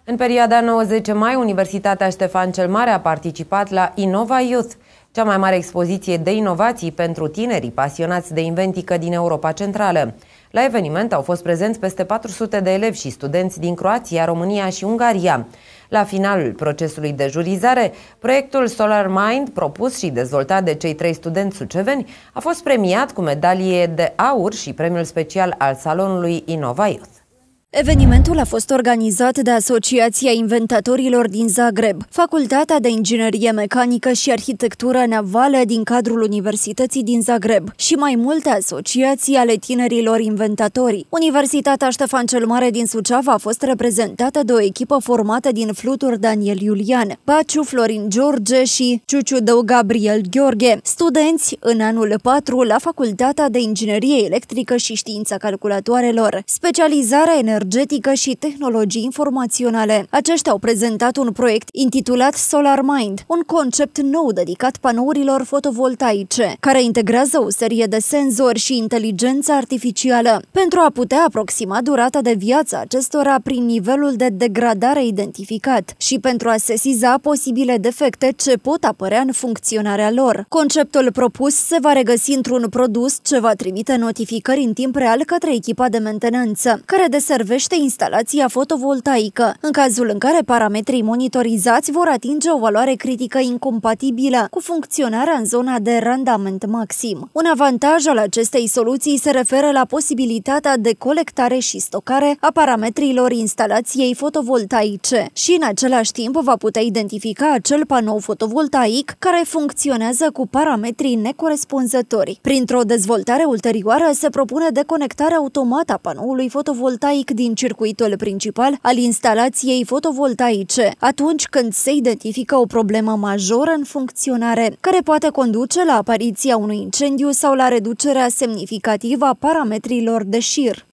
În perioada 9-10 mai, Universitatea Ștefan cel Mare a participat la Innova Youth, cea mai mare expoziție de inovații pentru tinerii pasionați de inventică din Europa Centrală. La eveniment au fost prezenți peste 400 de elevi și studenți din Croația, România și Ungaria. La finalul procesului de jurizare, proiectul Solar Mind, propus și dezvoltat de cei 3 studenți suceveni, a fost premiat cu medalie de aur și premiul special al salonului Innova Youth. Evenimentul a fost organizat de Asociația Inventatorilor din Zagreb, Facultatea de Inginerie Mecanică și Arhitectură Navală din cadrul Universității din Zagreb și mai multe asociații ale tinerilor inventatori. Universitatea Ștefan cel Mare din Suceava a fost reprezentată de o echipă formată din Flutur Daniel Iulian, Baciu Florin George și Ciuciudău Gabriel Gheorghe, studenți în anul 4 la Facultatea de Inginerie Electrică și Știința Calculatoarelor, specializarea energetică și tehnologii informaționale. Aceștia au prezentat un proiect intitulat Solar Mind, un concept nou dedicat panourilor fotovoltaice, care integrează o serie de senzori și inteligență artificială pentru a putea aproxima durata de viață acestora prin nivelul de degradare identificat și pentru a sesiza posibile defecte ce pot apărea în funcționarea lor. Conceptul propus se va regăsi într-un produs ce va trimite notificări în timp real către echipa de mentenanță, care deservește instalația fotovoltaică, în cazul în care parametrii monitorizați vor atinge o valoare critică incompatibilă cu funcționarea în zona de randament maxim. Un avantaj al acestei soluții se referă la posibilitatea de colectare și stocare a parametrilor instalației fotovoltaice și în același timp va putea identifica acel panou fotovoltaic care funcționează cu parametrii necorespunzători. Printr-o dezvoltare ulterioară se propune deconectarea automată a panoului fotovoltaic din circuitul principal al instalației fotovoltaice, atunci când se identifică o problemă majoră în funcționare, care poate conduce la apariția unui incendiu sau la reducerea semnificativă a parametrilor de șir.